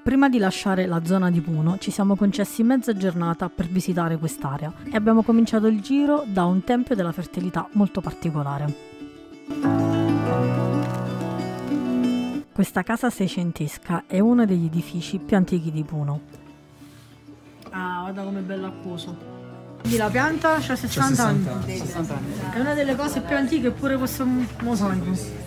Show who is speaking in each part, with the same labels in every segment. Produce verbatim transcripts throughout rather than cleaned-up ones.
Speaker 1: Prima di lasciare la zona di Puno ci siamo concessi mezza giornata per visitare quest'area e abbiamo cominciato il giro da un tempio della fertilità molto particolare. Questa casa seicentesca è uno degli edifici più antichi di Puno. Ah, guarda com'è bello acquoso. Quindi la pianta ha sessanta anni.
Speaker 2: sessanta anni.
Speaker 1: È una delle cose più antiche, eppure questo mosaico.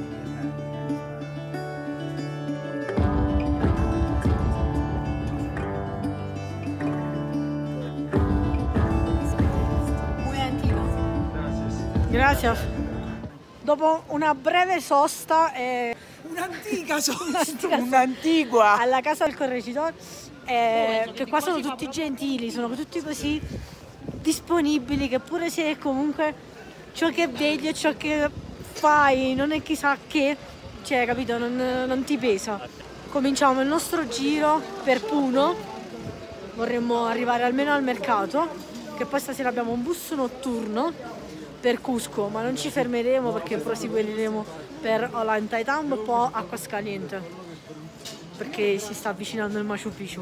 Speaker 1: Grazie. Dopo una breve sosta e
Speaker 2: un'antica sosta, un'antigua
Speaker 1: alla casa del corregidor, eh, che qua sono tutti gentili, sono tutti così disponibili, che pure se comunque ciò che vedi e ciò che fai non è chissà che, cioè capito, non, non ti pesa. Cominciamo il nostro giro per Puno, vorremmo arrivare almeno al mercato, che poi stasera abbiamo un bus notturno per Cusco, ma non ci fermeremo perché proseguiremo per Ollantaytambo, poi Aguascalientes, perché si sta avvicinando il Machu Picchu.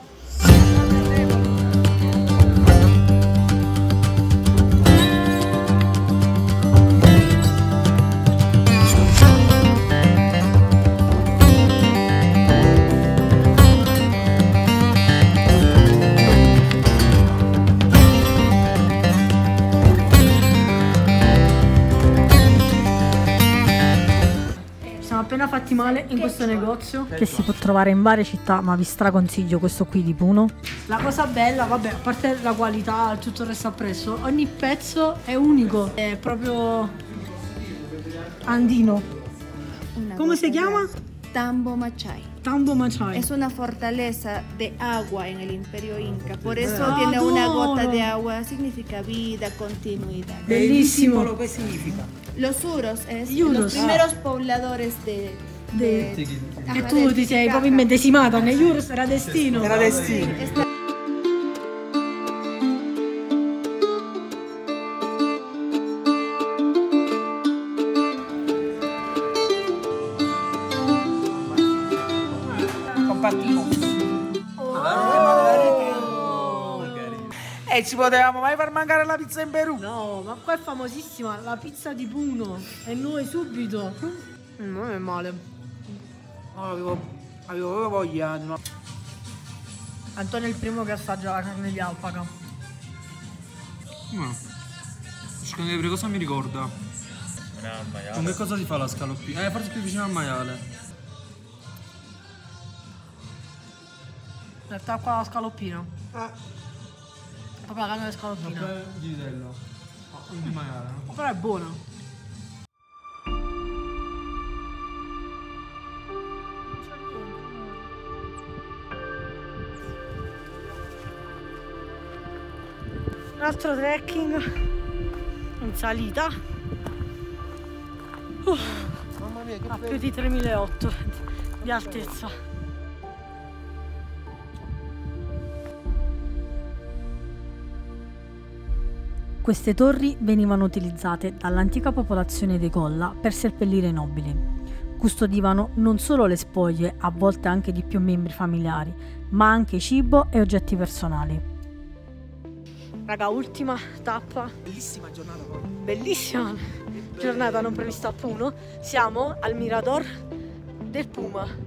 Speaker 1: Appena fatti male in questo negozio che si può trovare in varie città, ma vi straconsiglio questo qui di Puno. La cosa bella, vabbè, a parte la qualità e tutto il resto appresso, ogni pezzo è unico, è proprio andino. ¿Cómo se llama?
Speaker 3: Tambo Machai.
Speaker 1: Tambo Machai.
Speaker 3: Es una fortaleza de agua en el Imperio Inca, por eso
Speaker 1: Ah,
Speaker 3: tiene
Speaker 1: adoro.
Speaker 3: una gota de agua, significa vida, continuidad.
Speaker 1: Bellissimo.
Speaker 2: Lo che significa?
Speaker 3: Los uros es
Speaker 1: Uros.
Speaker 3: los primeros pobladores de...
Speaker 1: De-
Speaker 3: de-
Speaker 1: E
Speaker 3: ajá,
Speaker 1: tu
Speaker 3: del
Speaker 1: ti sei
Speaker 3: Titicaca.
Speaker 1: proprio immedesimata negli Urus, era destino.
Speaker 2: Era destino.
Speaker 3: Está-
Speaker 2: Compartimos. E ci potevamo mai far mancare la pizza in Perù?
Speaker 1: No, ma qua è famosissima la pizza di Puno e noi subito. Mm, non è male.
Speaker 2: No, avevo, avevo proprio voglia. No.
Speaker 1: Antonio è il primo che assaggia la carne di alpaca.
Speaker 4: No. Secondo te cosa mi ricorda? Con che cosa si fa la scaloppina? Eh, forse più vicino al maiale.
Speaker 1: In realtà qua la scaloppina.
Speaker 2: Ah.
Speaker 1: Proprio la carne di scaloppina.
Speaker 4: Caffè di vitello. Ah, di maiale, no?
Speaker 1: Però è buona. Un altro trekking in salita. Uh,
Speaker 2: Mamma mia, che
Speaker 1: a più di tremilaottocento di altezza. Queste torri venivano utilizzate dall'antica popolazione dei Colla per seppellire i nobili. Custodivano non solo le spoglie, a volte anche di più membri familiari, ma anche cibo e oggetti personali. Raga, ultima tappa.
Speaker 2: bellissima giornata proprio.
Speaker 1: Bellissima giornata non prevista a Puno. Siamo al Mirador del Puma.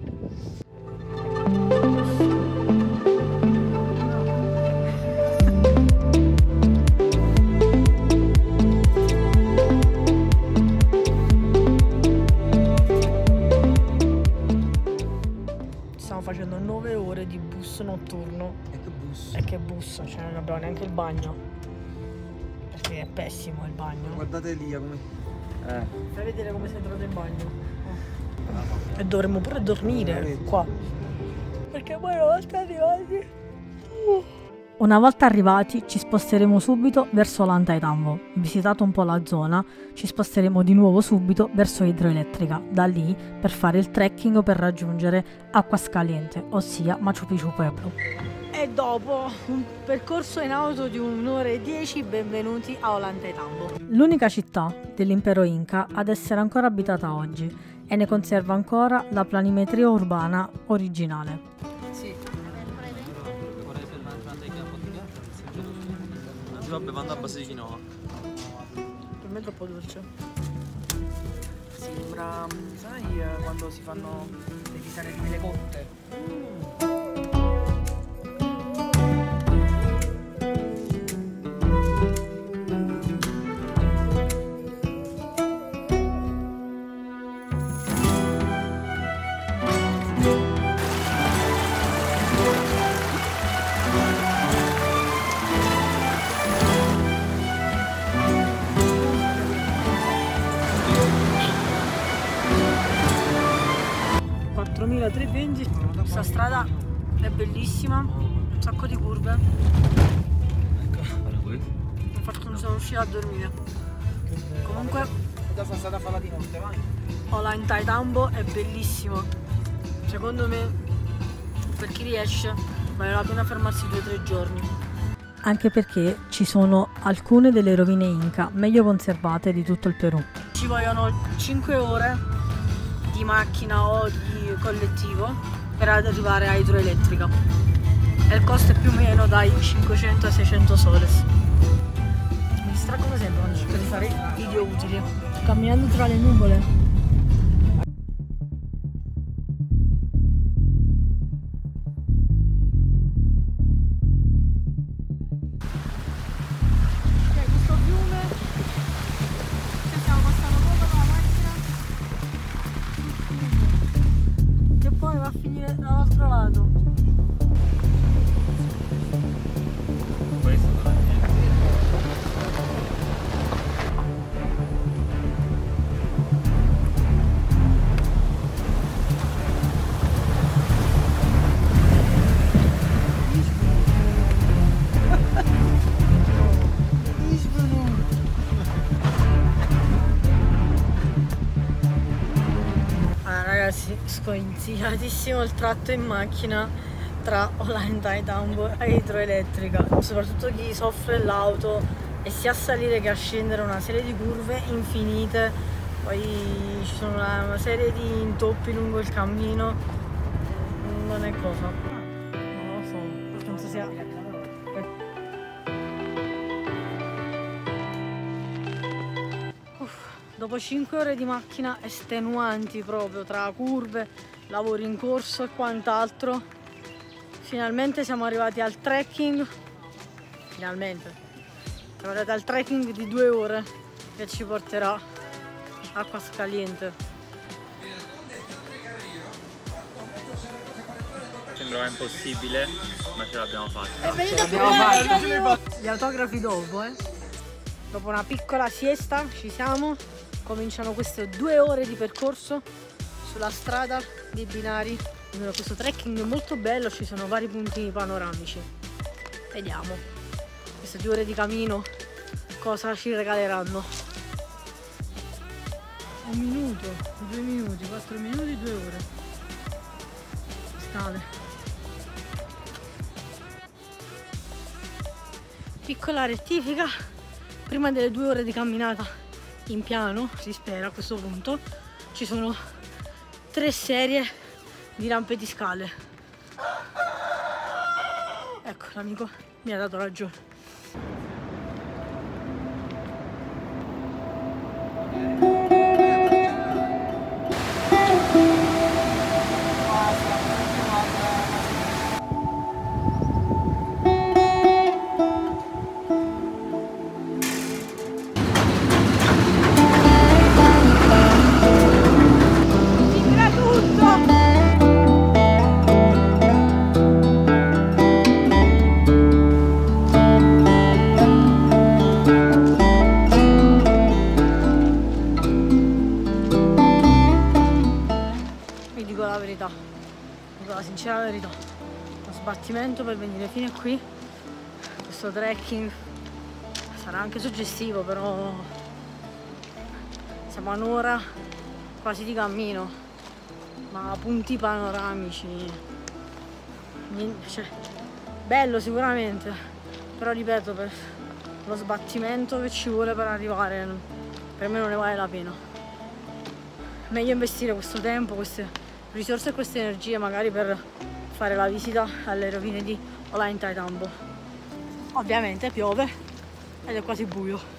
Speaker 1: Stiamo facendo nove ore di bus notturno.
Speaker 2: E che bus.
Speaker 1: E che bus, cioè non abbiamo neanche il bagno. Perché è pessimo il bagno.
Speaker 2: Guardate lì come. Eh.
Speaker 1: Fai vedere come si è entrato in bagno. Oh. E dovremmo pure dormire qua. Perché poi una volta arrivati. Una volta arrivati ci sposteremo subito verso Ollantaytambo. Visitato un po' la zona, ci sposteremo di nuovo subito verso Idroelettrica, da lì per fare il trekking per raggiungere Aguascalientes, ossia Machu Picchu Pueblo. E dopo un percorso in auto di un'ora e dieci, benvenuti a Ollantaytambo. L'unica città dell'impero Inca ad essere ancora abitata oggi e ne conserva ancora la planimetria urbana originale.
Speaker 2: Sì. Non si va bevando a base di quinoa.
Speaker 1: Per me è troppo dolce.
Speaker 2: Sembra, sai, quando si fanno le tisane di mele cotte? Mm.
Speaker 1: quattromilatrecentoventi. Questa strada è bellissima, un sacco di curve. Infatti non sono riuscita a dormire. Comunque
Speaker 2: Sono stata a fare di notte, vai.
Speaker 1: Ollantaytambo è bellissimo. Secondo me, per chi riesce, vale la pena fermarsi due o tre giorni. Anche perché ci sono alcune delle rovine Inca meglio conservate di tutto il Perù. Ci vogliono cinque ore di macchina o di collettivo per arrivare a idroelettrica e il costo è più o meno dai cinquecento ai seicento soles. Mi distraggono sempre quando cerco di fare video utili, camminando tra le nuvole. Dall'altro lato.
Speaker 5: Questo non è niente.
Speaker 1: Ragazzi, sconsigliatissimo il tratto in macchina tra Ollantaytambo e idroelettrica, soprattutto chi soffre l'auto e sia a salire che a scendere una serie di curve infinite, poi ci sono una, una serie di intoppi lungo il cammino, non è cosa. Non lo so, penso sia... Uff. Dopo cinque ore di macchina estenuanti proprio, tra curve, lavori in corso e quant'altro, finalmente siamo arrivati al trekking, finalmente, siamo arrivati al trekking di due ore che ci porterà a Aguascalientes.
Speaker 5: Sembrava impossibile, ma ce l'abbiamo fatta.
Speaker 1: È venuto fuori gli autografi dopo, eh. Dopo una piccola siesta ci siamo. Cominciano queste due ore di percorso sulla strada dei binari. Questo trekking è molto bello, ci sono vari punti panoramici. Vediamo queste due ore di cammino cosa ci regaleranno. Un minuto, due minuti, quattro minuti, due ore. Strade. Piccola rettifica, prima delle due ore di camminata in piano, si spera a questo punto, ci sono tre serie di rampe di scale. Ecco, l'amico mi ha dato ragione. La sincera verità, lo sbattimento per venire fino a qui, questo trekking sarà anche suggestivo, però siamo a un'ora quasi di cammino, ma punti panoramici, niente, cioè, bello sicuramente, però ripeto, per lo sbattimento che ci vuole per arrivare, per me non ne vale la pena. meglio investire questo tempo, queste risorse e queste energie magari per fare la visita alle rovine di Ollantaytambo. Ovviamente piove ed è quasi buio.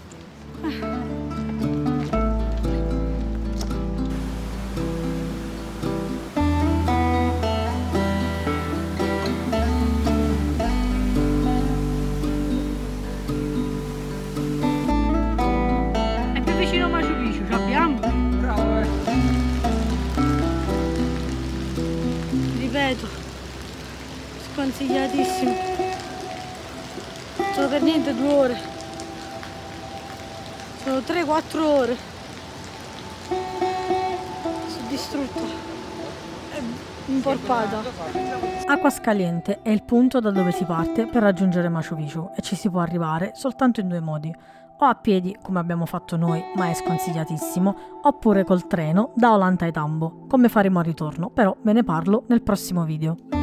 Speaker 1: Sconsigliatissimo, sono per niente due ore, sono tre quattro ore, sono distrutta e impolpata. Aquascaliente è il punto da dove si parte per raggiungere Machu Picchu e ci si può arrivare soltanto in due modi, o a piedi come abbiamo fatto noi ma è sconsigliatissimo, oppure col treno da Ollantaytambo come faremo al ritorno, però ve ne parlo nel prossimo video.